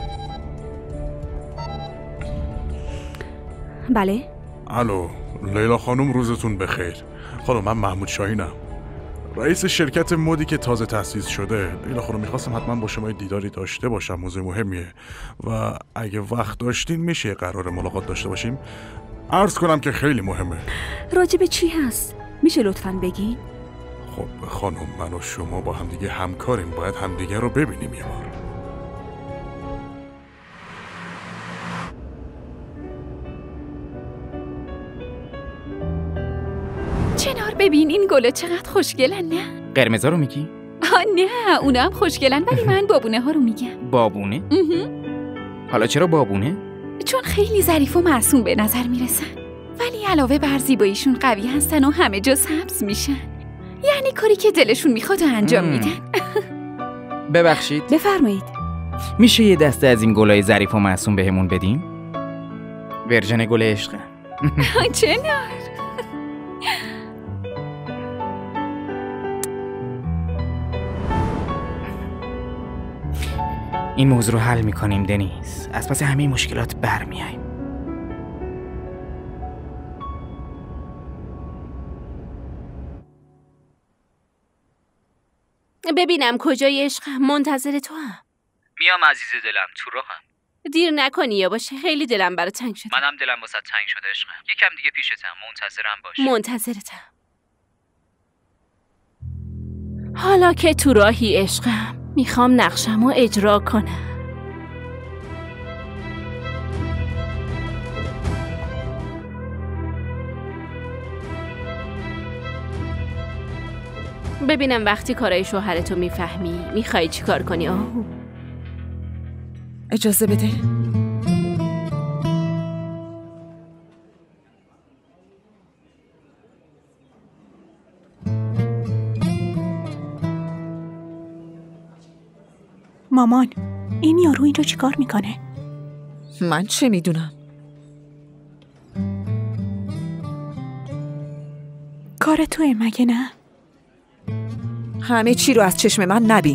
بله؟ الو، لیلا خانم، روزتون بخیر. خانم، من محمود شاهینم، رئیس شرکت مودی که تازه تأسیس شده. لیلا خانم، میخواستم حتما با شما دیداری داشته باشم، موضوع مهمیه و اگه وقت داشتین میشه قرار ملاقات داشته باشیم. عرض کنم که خیلی مهمه. راجب چی هست؟ میشه لطفاً بگین؟ خب خانم، من و شما با همدیگه همکاریم، باید همدیگه رو ببینیم یه بار. چنار، ببین این گلا چقدر خوشگلن. نه قرمزا رو میگی؟ نه، اونا هم خوشگلن، ولی من بابونه ها رو میگم. بابونه؟ حالا چرا بابونه؟ چون خیلی ظریف و معصوم به نظر میرسن، ولی علاوه بر زیباییشون قوی هستن و همه جا سبز میشن. یعنی کاری که دلشون میخواد انجام میدن. ببخشید، بفرمایید. میشه یه دسته از این گلای ظریف و معصوم بهمون بدین؟ ورژن گل عشق. چنار، این موضوع رو حل میکنیم دنیز، از پس همه مشکلات برمیاییم. ببینم کجای عشقم، منتظر تو هم. میام عزیز دلم، تو راهم. دیر نکنی یا باشه، خیلی دلم برات تنگ شده. منم دلم واسه تنگ شده عشقم. یکم دیگه پیشتم، منتظرم باش. منتظرتم. حالا که تو راهی عشقم، میخوام نقشمو اجرا کنم. ببینم وقتی کارای شوهرتو میفهمی میخوای چی کار کنی؟ اجازه بده. مامان، این یارو اینجا چی کار میکنه؟ من چه میدونم؟ کار توه مگه نه؟ همه چی رو از چشم من نبین.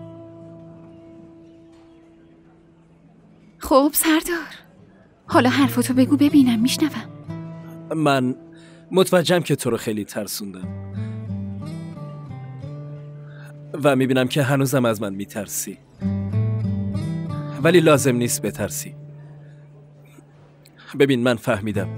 خب سردار، حالا حرفاتو بگو ببینم میشنوم. من متوجهم که تو رو خیلی ترسوندم و میبینم که هنوزم از من میترسی، ولی لازم نیست بترسی. ببین، من فهمیدم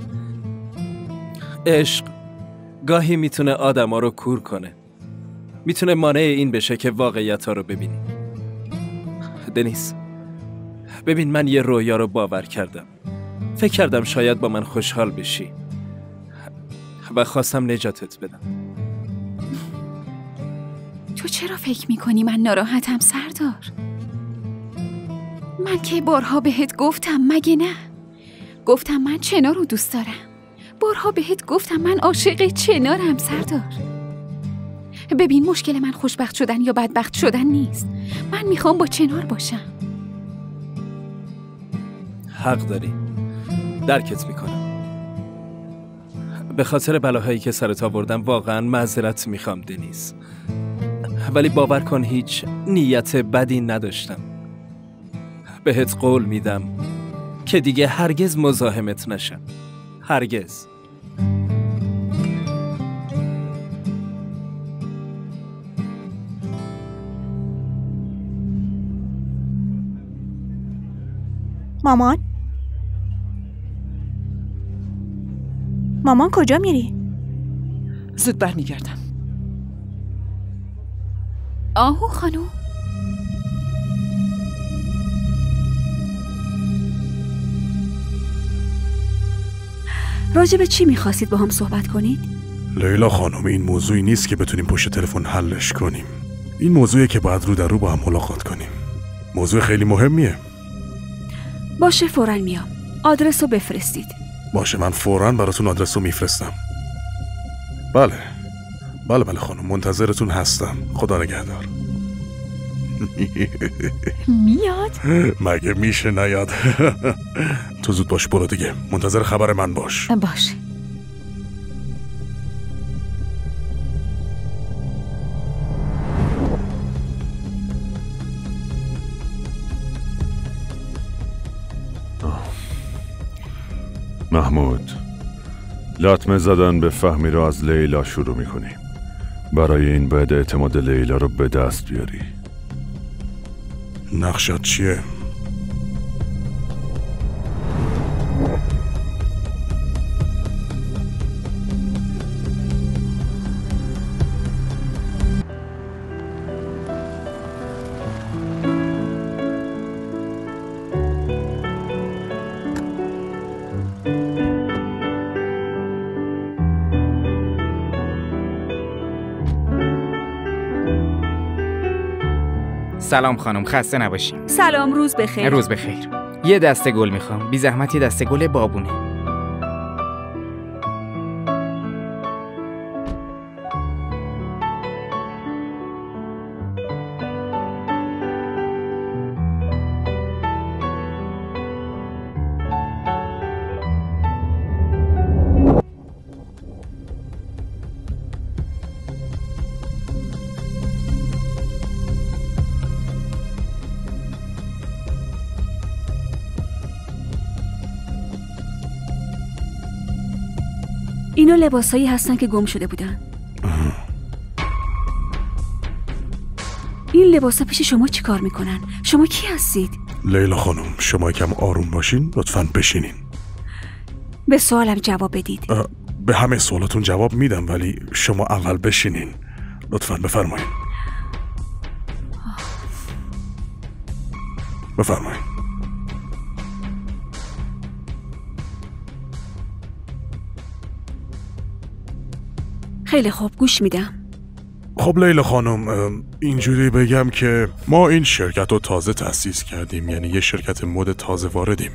عشق گاهی میتونه آدما رو کور کنه، میتونه مانع این بشه که واقعیت ها رو ببینی. دنیس، ببین، من یه رویا رو باور کردم. فکر کردم شاید با من خوشحال بشی و خواستم نجاتت بدم. تو چرا فکر میکنی من ناراحتم سردار؟ من که بارها بهت گفتم، مگه نه؟ گفتم من چنار رو دوست دارم. بارها بهت گفتم من عاشق چنارم سردار. ببین، مشکل من خوشبخت شدن یا بدبخت شدن نیست. من میخوام با چنار باشم. حق داری، درکت میکنم. به خاطر بلاهایی که سرت آوردم واقعا معذرت میخوام دنیز، ولی باور کن هیچ نیت بدی نداشتم. بهت قول میدم که دیگه هرگز مزاحمت نشم، هرگز. مامان کجا میری؟ زود برمیگردم. آهو خانم. راجع به چی میخواستید با هم صحبت کنید؟ لیلا خانم، این موضوعی نیست که بتونیم پشت تلفن حلش کنیم. این موضوعی که باید رو در رو با هم ملاقات کنیم. موضوع خیلی مهمیه. باشه، فوراً میام. آدرس رو بفرستید. باشه، من فوراً براتون آدرس رو میفرستم. بله خانم، منتظرتون هستم. خدا نگهدار. میاد؟ مگه میشه نیاد؟ تو زود باش، برو دیگه. منتظر خبر من باش. باشه. محمود، لطمه زدن به فهمی رو از لیلا شروع میکنیم. برای این باید اعتماد لیلا رو به دست بیاری. نقشت چیه؟ سلام خانم، خسته نباشین. سلام، روز بخیر. روز بخیر. یه دسته گل میخوام. بی زحمت یه دسته گل بابونه. اینا لباسایی هستن که گم شده بودن. این لباسا پیش شما چی کار میکنن؟ شما کی هستید؟ لیلا خانم، شما یکم آروم باشین. لطفاً بشینین. به سوالم جواب بدید. به همه سوالاتون جواب میدم، ولی شما اول بشینین. لطفاً بفرمایید. بفرمایید. خیلی خوب، گوش میدم. خب لیلا خانم، اینجوری بگم که ما این شرکت رو تازه تأسیس کردیم، یعنی یه شرکت مد تازه واردیم.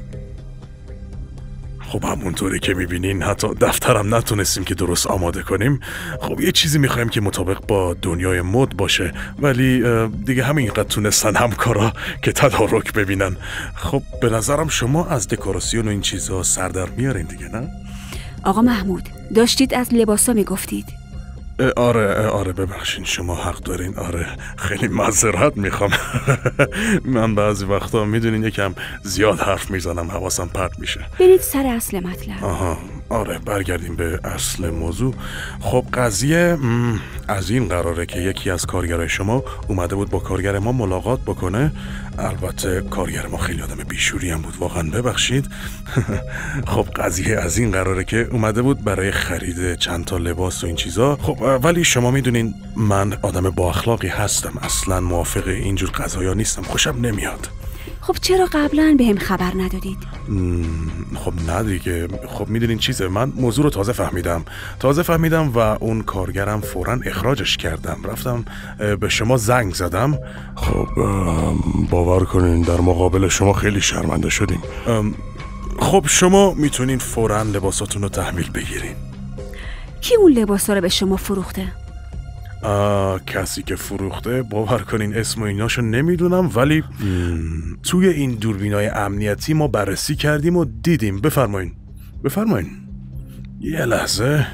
خب همونطوری که میبینین حتی دفترم نتونستیم که درست آماده کنیم. خب یه چیزی میخوایم که مطابق با دنیای مد باشه، ولی دیگه همینقدر تونستن همکارا که تدارک ببینن. خب به نظرم شما از دکوراسیون و این چیزا سر در میارین دیگه، نه؟ آقا محمود، داشتید از لباسا میگفتید. آره ببخشین، شما حق دارین. آره خیلی معذرت میخوام. من بعضی وقتا میدونین یکم زیاد حرف میزنم، حواسم پرت میشه. برید سر اصل مطلب. آره، برگردیم به اصل موضوع. خب قضیه از این قراره که یکی از کارگرای شما اومده بود با کارگر ما ملاقات بکنه. البته کارگر ما خیلی آدم بیشوری هم بود، واقعا ببخشید. خب قضیه از این قراره که اومده بود برای خرید چند تا لباس و این چیزا. خب ولی شما میدونین من آدم با اخلاقی هستم، اصلا موافق اینجور قضایا نیستم، خوشم نمیاد. خب چرا قبلا به هم خبر ندادید؟ خب نه دیگه. خب میدونین چیزه، من موضوع رو تازه فهمیدم و اون کارگرم فوراً اخراجش کردم. رفتم به شما زنگ زدم. خب باور کنین در مقابل شما خیلی شرمنده شدیم. خب شما میتونین فوراً لباساتون رو تحویل بگیرین. کی اون لباسا رو به شما فروخته؟ کسی که فروخته باور کنین اسم و ایناشو نمیدونم، ولی توی این دوربینای امنیتی ما بررسی کردیم و دیدیم. بفرمایین. یه لحظه.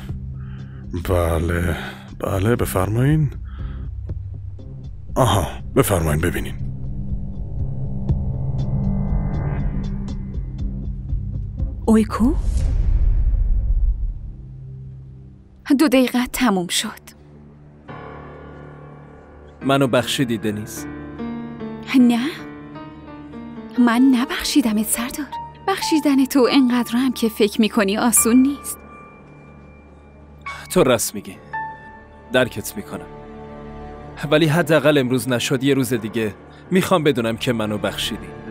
بله بفرمایین. بفرمایین ببینین. اویکو؟ 2 دقیقه تموم شد. منو بخشیدی دنیز؟ نه، من نبخشیدمت سردار. بخشیدن تو انقدر هم که فکر میکنی آسون نیست. تو راست میگی، درکت میکنم، ولی حداقل امروز نشد یه روز دیگه میخوام بدونم که منو بخشیدی.